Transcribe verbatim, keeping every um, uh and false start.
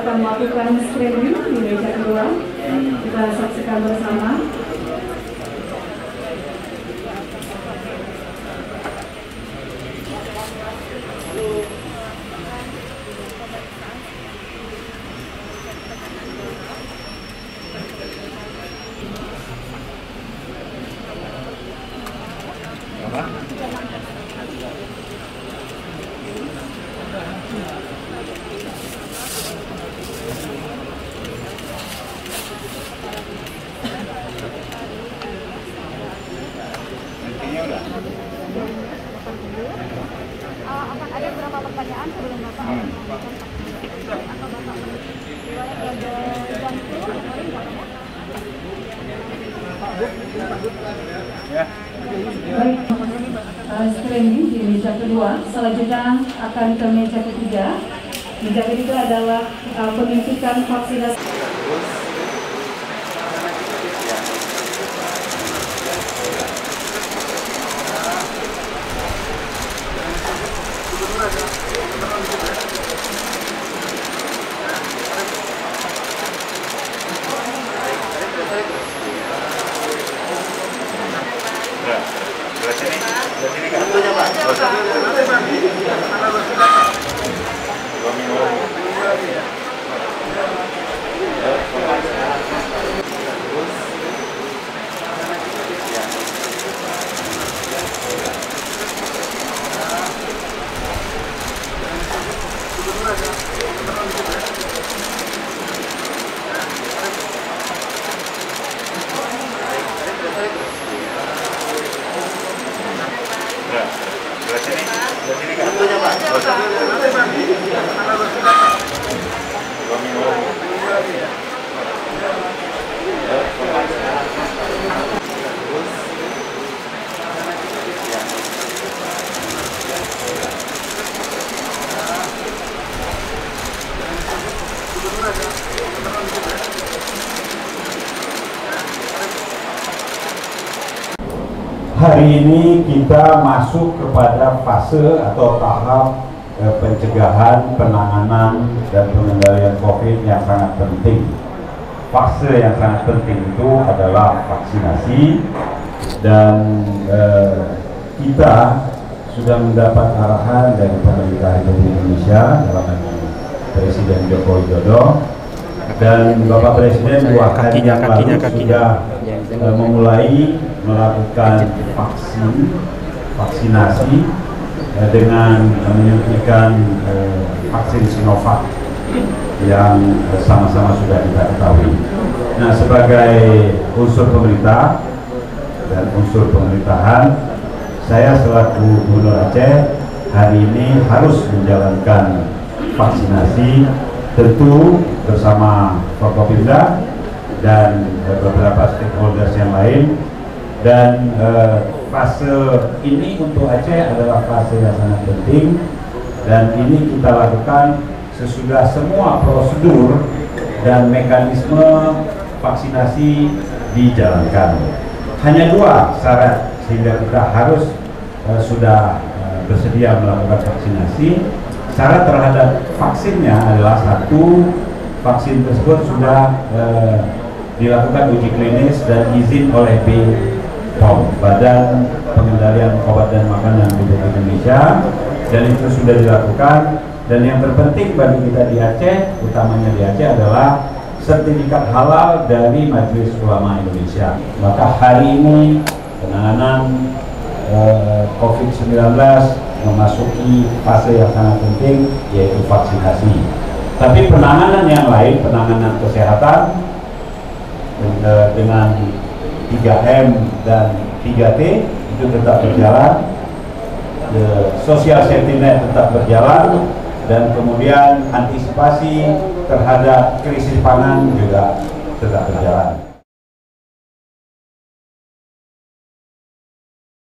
akan melakukan screening di meja kedua. Kita saksikan bersama. Apa? Intinya udah. Uh, akan ada beberapa pertanyaan sebelum Bapak Hmm. atau Bapak riwayat pada jantung kemarin nggak ada? Ya. Baik, uh, screening di meja kedua. Selanjutnya akan ke meja ketiga. Meja ketiga adalah uh, penyuntikan vaksinasi. Belah sini, belah sini kan? Dua minggu lagi. Belah sini, belah sini kan? Dua minggu lagi. Hari ini kita masuk kepada fase atau tahap eh, pencegahan, penanganan, dan pengendalian COVID yang sangat penting. Fase yang sangat penting itu adalah vaksinasi, dan eh, kita sudah mendapat arahan dari pemerintah Republik Indonesia dalam hal ini Presiden Joko Widodo, dan Bapak Presiden dua hari yang lalu sudah eh, memulai melakukan vaksin, vaksinasi eh, dengan menyuntikkan eh, vaksin Sinovac yang sama-sama sudah kita ketahui. Nah, sebagai unsur pemerintah dan unsur pemerintahan, saya selaku Gubernur Aceh hari ini harus menjalankan vaksinasi, tentu bersama Forkopimda dan eh, beberapa stakeholders yang lain. Dan eh, fase ini untuk Aceh adalah fase yang sangat penting, dan ini kita lakukan sesudah semua prosedur dan mekanisme vaksinasi dijalankan. Hanya dua syarat sehingga kita harus eh, sudah eh, bersedia melakukan vaksinasi. Syarat terhadap vaksinnya adalah satu, vaksin tersebut sudah eh, dilakukan uji klinis dan izin oleh B P O M, Badan Pengendalian Obat dan Makanan Republik Indonesia, dan itu sudah dilakukan. Dan yang terpenting bagi kita di Aceh, utamanya di Aceh, adalah sertifikat halal dari Majelis Ulama Indonesia. Maka hari ini penanganan eh, COVID sembilan belas memasuki fase yang sangat penting, yaitu vaksinasi. Tapi penanganan yang lain, penanganan kesehatan eh, dengan tiga M dan tiga T itu tetap berjalan, the social safety net tetap berjalan, dan kemudian antisipasi terhadap krisis pangan juga tetap berjalan.